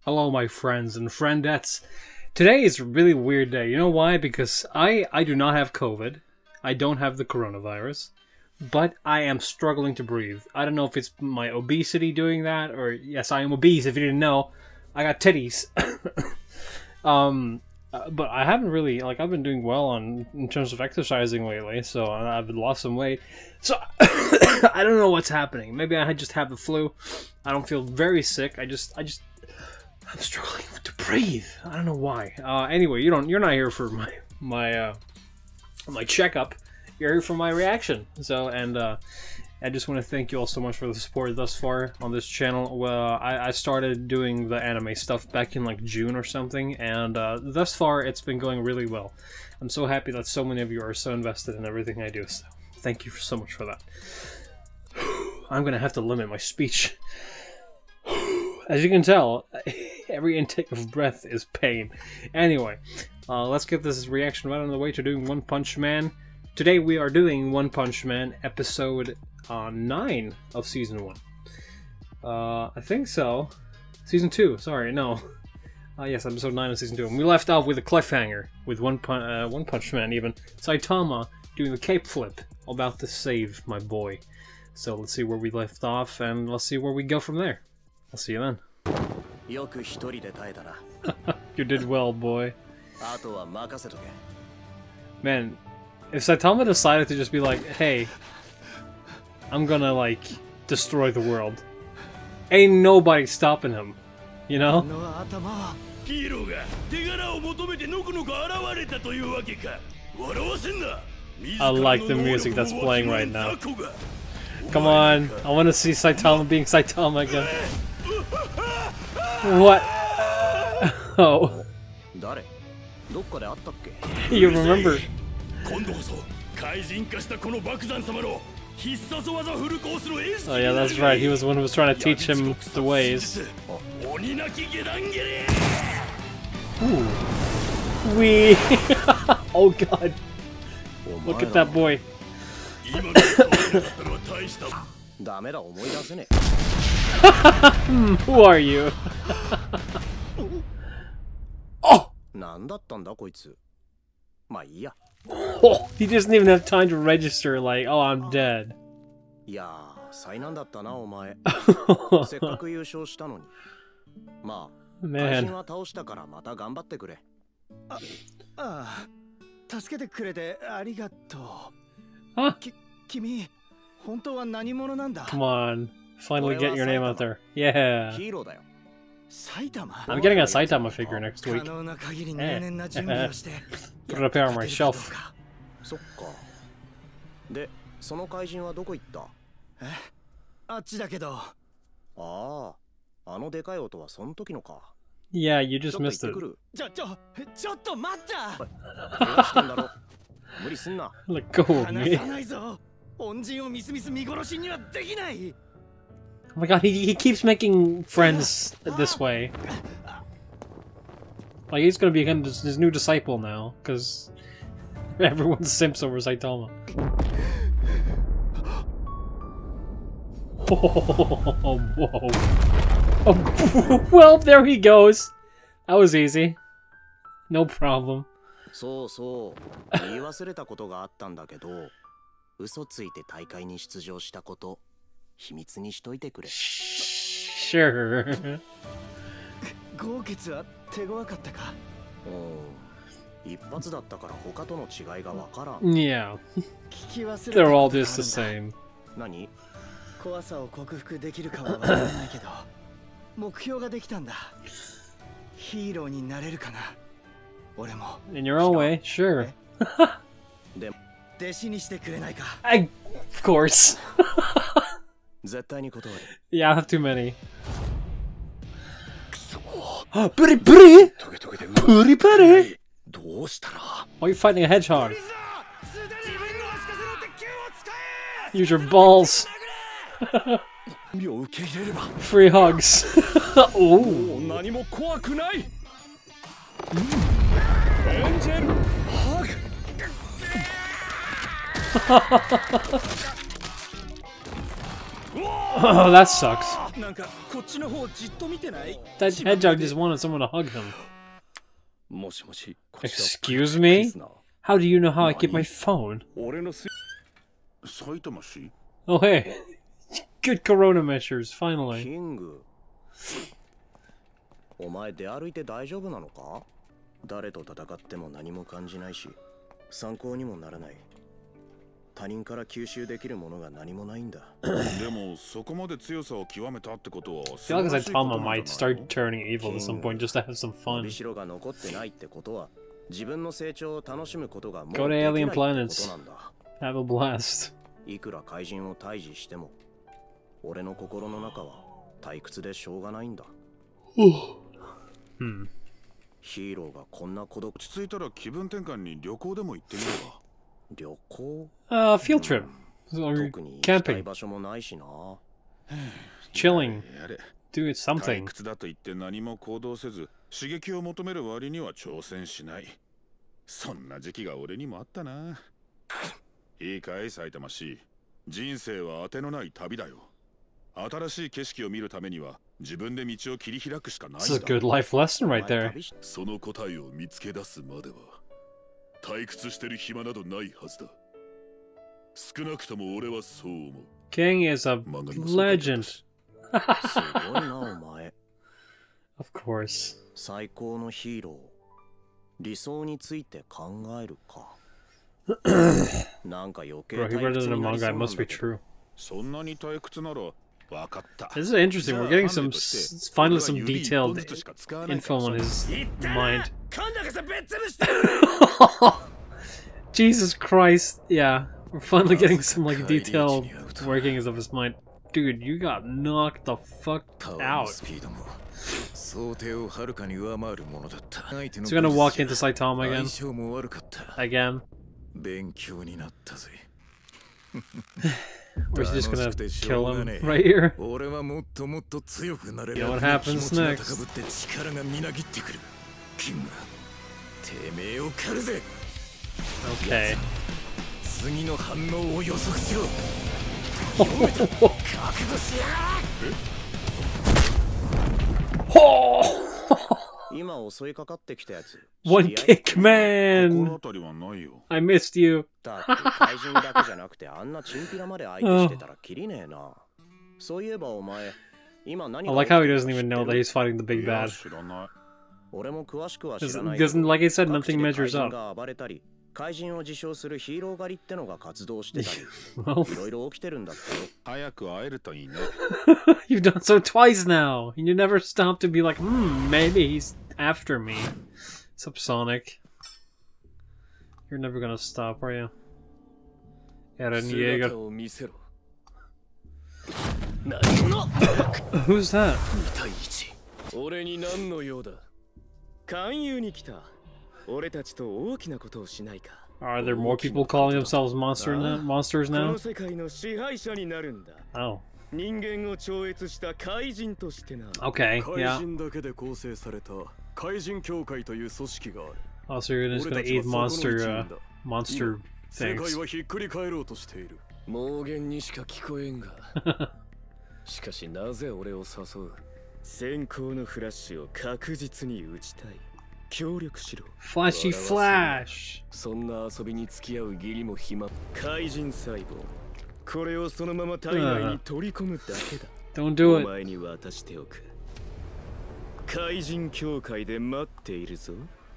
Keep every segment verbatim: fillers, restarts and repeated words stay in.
Hello, my friends and friendettes. Today is a really weird day. You know why? Because I, I do not have COVID. I don't have the coronavirus. But I am struggling to breathe. I don't know if it's my obesity doing that, or yes, I am obese, if you didn't know. I got titties. um, uh, but I haven't really, like, I've been doing well on in terms of exercising lately, so I've lost some weight. So, I don't know what's happening. Maybe I just have the flu. I don't feel very sick. I just, I just... I'm struggling to breathe. I don't know why. Uh, anyway, you don't. You're not here for my my uh, my checkup. You're here for my reaction. So, and uh, I just want to thank you all so much for the support thus far on this channel. Well, I, I started doing the anime stuff back in like June or something, and uh, thus far it's been going really well. I'm so happy that so many of you are so invested in everything I do. So, thank you so much for that. I'm gonna have to limit my speech. As you can tell, every intake of breath is pain. Anyway, uh, let's get this reaction right on the way to doing One Punch Man. Today we are doing One Punch Man episode uh, nine of season one. Uh, I think so. Season two, sorry, no. Uh, yes, episode nine of season two. And we left off with a cliffhanger, with One, Pun uh, One Punch Man even. Saitama doing the cape flip, about to save my boy. So let's see where we left off, and let's see where we go from there. I'll see you then. You did well, boy. Man, if Saitama decided to just be like, hey, I'm gonna, like, destroy the world, ain't nobody stopping him, you know? I like the music that's playing right now. Come on, I want to see Saitama being Saitama again. What? Oh. You remember? Oh yeah, that's right. He was the one who was trying to teach him the ways. Ooh. Wee. Oh god. Look at that boy. Hmm, who are you? Oh! Oh! He doesn't even have time to register, like, oh, I'm dead. Man. Huh? Come on. Finally get your name out there. Yeah. I'm getting a Saitama figure next week. Eh. Put it up here on my shelf. Yeah, you just missed it. Let go of me. Oh my god, he, he keeps making friends this way. Like, he's gonna become his, his new disciple now, because everyone simps over Saitama. Oh, whoa. Oh, well, there he goes. That was easy. No problem. Sure. Yeah. They're all just the same. In your own way, sure. I, of course. Yeah, I have too many. Puri puri! Puri puri! Why are you fighting a hedgehog? Use your balls! Free hugs. Ooh. Oh, that sucks. That hedgehog just wanted someone to hug him. Excuse me? How do you know how I keep my phone? Oh hey. Good corona measures, finally. お前出歩いて大丈夫なのか？誰と戦っても何も感じないし、参考にもならない。他人から吸収できるものが何もないんだ。でもそこまで強さを極めたってことは、 I feel like Saitama might start turning evil at some point just to have some fun. 後ろが残ってないってことは、自分の成長を楽しむことがもう Go to できない alien ってことなんだ。 planets. Have a blast. いくら怪人を退治しても、俺の心の中は退屈でしょうがないんだ。 Hmm. ヒーローがこんな孤独。 落ち着いたら気分転換に旅行でも行ってみれば。 旅行 Uh, field trip. Or 特に行きたい camping. 場所もないしな。 Chilling. やれ。 Do 退 something. 屈だと言って何も行動せず、刺激を求める割には挑戦しない。そんな時期が俺にもあったな。いいかい、埼玉市。人生は当てのない旅だよ。新しい景色を見るためには自分で道を切り開くしかないんだ。 This is a good life lesson right there. その答えを見つけ出すまでは退屈してる暇などないはずだ。少なくとも俺はそう思う。 King is a legend. すごいなお前。 Of course. 最高のヒーロー。理想について考えるか。なんか余計 Bro, he read it 退屈 in a になり manga. そう It なん must だ be けど。 true. そんなに退屈なら分かった。 This is interesting. We're getting some, s- finally some detailed info on his mind. Jesus Christ. Yeah. We're finally getting some, like, detailed workings of his mind. Dude, you got knocked the fuck out. So you're gonna walk into Saitama again? Again? Or is he just gonna kill him right here? You know what happens next? Okay. One kick man! I missed you. だって怪人だけじゃなくてあんなチンピラまで相手してたらキリねえな。そういえばお前、今何 I が like how he doesn't even know that he's fighting the big bad. 俺も詳しくは知 Doesn't, らない。 doesn't like I said, 各地 nothing で measures 怪人 up. が暴れたり、怪人を自称するヒーロー狩りってのが活動してたり、 Well, いろいろ起きてるんだってよ。 早く会えるといいね。 you've done so twice now. You never stop to be like, hmm, maybe he's after me. Subsonic. You're never gonna stop, are you? Eren Yeager. Who's that? 俺に何の用だ。勧誘に来た。俺たちと大きなことをしないか。 Are there more people calling themselves monster now, monsters こ now? の世界の支配者になるんだ。 Oh. 人間を超越した怪人としてな。 Okay, 怪 yeah. 人だけで構成された怪人協会という組織がある。 Oh, so you're just gonna eat monster, uh, monster 世界 things. はひっくり返ろうとしている。 妄言にしか聞こえんが。しかしなぜ俺を誘う？先行のフラッシュを確実に打ちたい。協力しろ。 Flashy flash. そんな遊びに付き合う義理も暇。怪人細胞。これをそのまま体内に取り込むだけだ。 Don't do お it. 前に渡しておく。怪人協会で待っているぞ。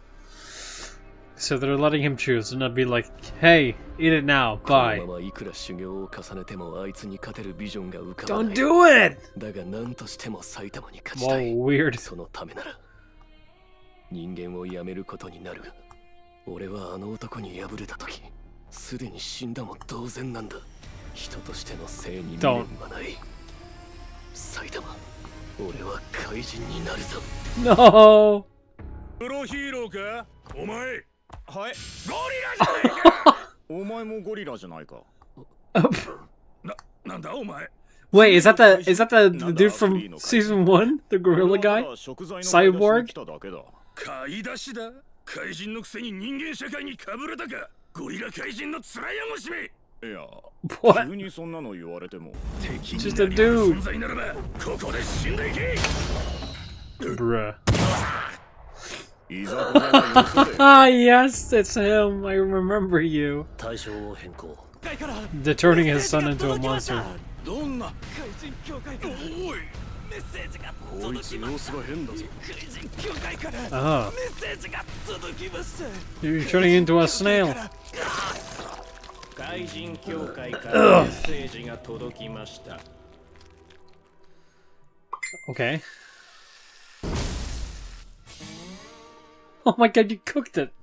So they're letting him choose and not be like, hey, eat it now, この bye. ままいくら修行を重ねてもあいつに勝てるビジョンが浮かばな Don't い。 do it! だが何としても埼玉に勝ちたい。 Whoa, weird. そのためなら人間をやめることになるが、俺はあの男に敗れた時すでに死んだも同然なんだ。人としての正に未練はない。埼玉、俺は怪人になるぞ。 No! プロヒーローかお前。 はい。 ゴリラじゃないか。 お前もゴリラじゃないか。 な、なんだお前。 Wait, is that the is that the, the dude from season one? The gorilla guy? Cyborg? 買い出しだ。怪人のくせに人間社会にかぶれたか。ゴリラ怪人の面汚しめ。 いや、 What? 急にそんなの言われても。 Just a dude. 存在ならばここで死んでいけ。 Bruh. いざこざがよそで。 Ah, yes, it's him. I remember you. 対象を変更。 They're turning his son into a monster. どんな。 怪人協会からメッセージがこいつ様子が変だぞ。 怪人協会から Ah, メッセージが届きました you're turning into a snail. 怪人協会からメッセージが届きました。 Okay. Oh my god, you cooked it.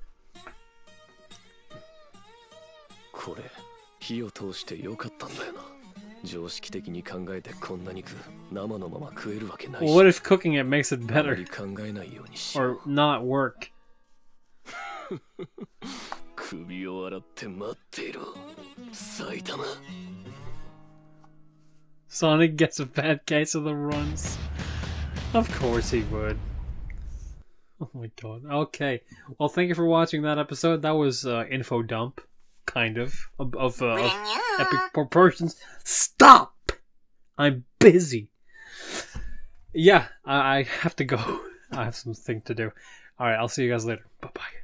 これ火を通してよかったんだよな。常識的に考えてこんな肉生のまま食えるわけないし。 Well, what if cooking it makes it あま better り考えないようにしよ or う。 not work? 首を洗って待っていろ。埼玉。 Sonic gets a bad case of the runs. Of course he would. Oh my god. Okay. Well, thank you for watching that episode. That was uh, info dump, kind of, of, of, uh, of epic proportions. Stop! I'm busy. Yeah, I, I have to go. I have something to do. Alright, I'll see you guys later. Bye-bye.